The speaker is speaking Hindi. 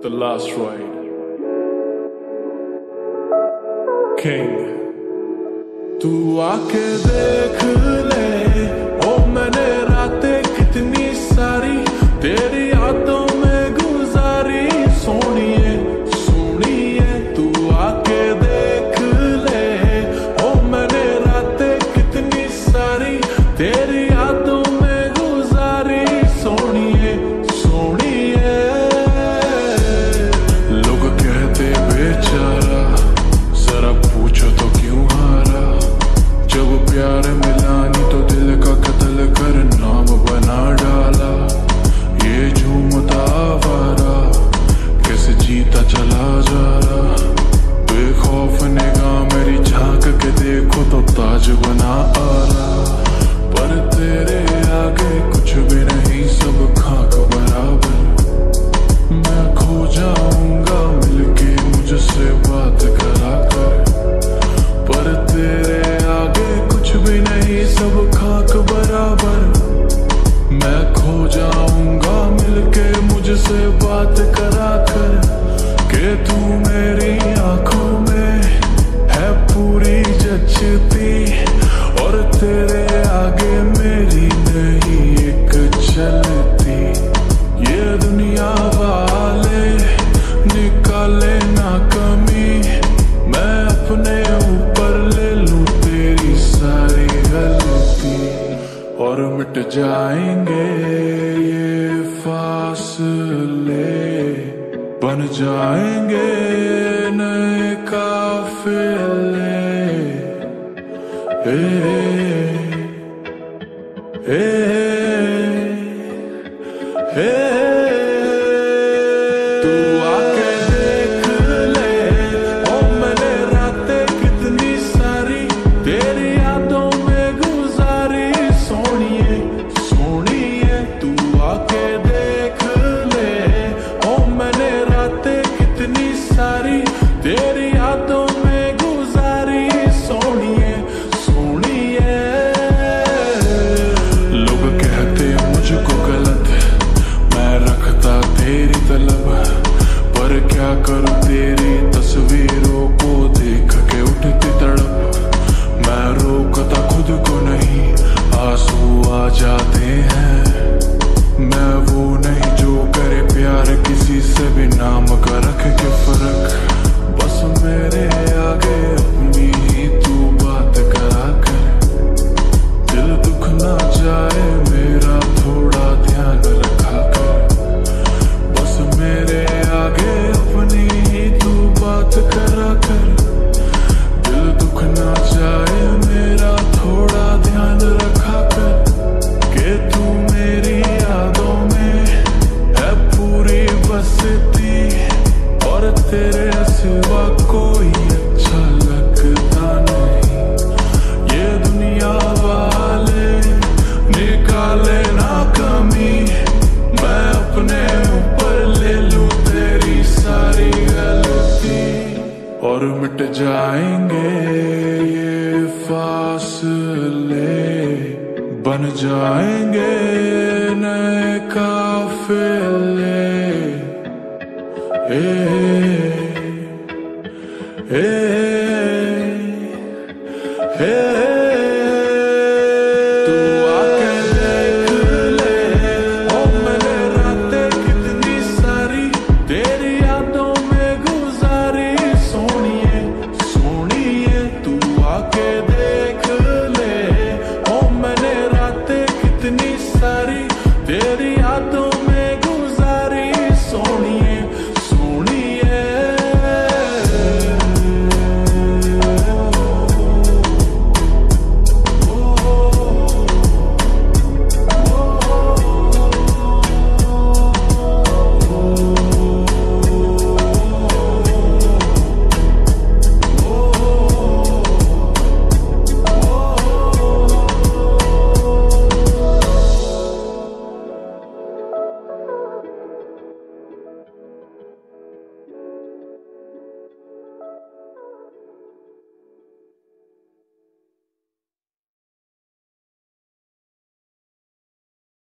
The Last Ride, King। तू आके देख ले, ओ मैंने रातें कितनी सारी तेरी यादों में गुजारी। सोनिए सोनिए तू आके देख ले, ओ मैंने रातें कितनी सारी तेरी यादों में गुजारी। सोनिए सोनिए लोग कहते बेचारा, जरा पूछो तो क्यों हारा। जब प्यार मिला नहीं तो दिल का कत्ल कर नाम बना डाला। ये झूमता आवारा कैसे जीता चला जा रहा। बेखौफ निगाह मेरी झांक के देखो तो ताज बना आ रहा। पर तेरे आगे कुछ भी नहीं, सब खाक बराबर। मैं खो जाऊंगा मिलके मुझसे बात करा कर। पर तेरे आगे कुछ भी नहीं, सब खाक बराबर। मैं खो जाऊंगा मिलके मुझसे बात करा कर। के तू मेरी आंखों में है पूरी जचती, और तेरे आगे मेरी नहीं एक चलती। ये दुनिया वाले निकाले ना कमी, मैं अपने ऊपर ले लूं तेरी सारी गलती। और मिट जाएंगे ये फासले, बन जाएंगे नए काफिले। तू आके देख ले, ओ मैंने रातें कितनी सारी तेरी यादों में गुजारी। सोनिए सोनिए तू आके देख ले, ओ मैंने रातें कितनी सारी तेरी यादों में गुजारी। सोनिए सोनिए लोग कहते मुझको गलत, मैं रखता तेरी तलब। पर क्या करूं तेरी तस्वीरों को देख के उठती तड़प। मैं रोकता खुद को नहीं, आंसू आ जाते हैं। मैं वो नहीं जो करे प्यार किसी से भी नाम का रख के फर्क। बस मेरे आगे अपनी ही तू बात करा कर। दिल दुख ना जाए मेरा थोड़ा ध्यान रखा कर। बस मेरे आगे अपनी ही तू बात करा कर। दिल दुख ना जाए मेरा थोड़ा ध्यान रखा कर। के तू मेरी यादों में है पूरी बसती, और तेरे सिवा कोई अच्छा लगता नहीं। ये दुनिया वाले निकाले ना कमी, मैं अपने ऊपर ले लूं तेरी सारी गलती। और मिट जाएंगे ये फासले, बन जाएंगे नए काफिले।